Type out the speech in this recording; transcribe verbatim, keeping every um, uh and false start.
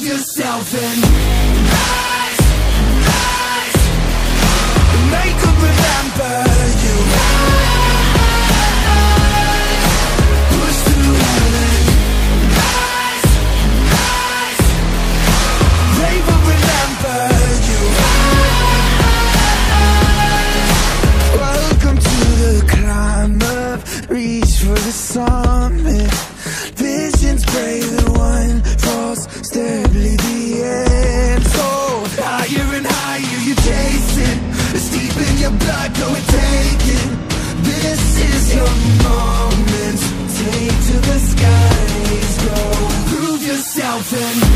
yourself and rise, rise, make them remember you. Rise, push through hell and rise, rise, they will remember you. Welcome to the climb up, reach for the summit. Visions brave, the one falls, steadily the end. So higher and higher you're chasing, it's deep in your blood, go and take it. This is your moment, take to the skies, go prove yourself and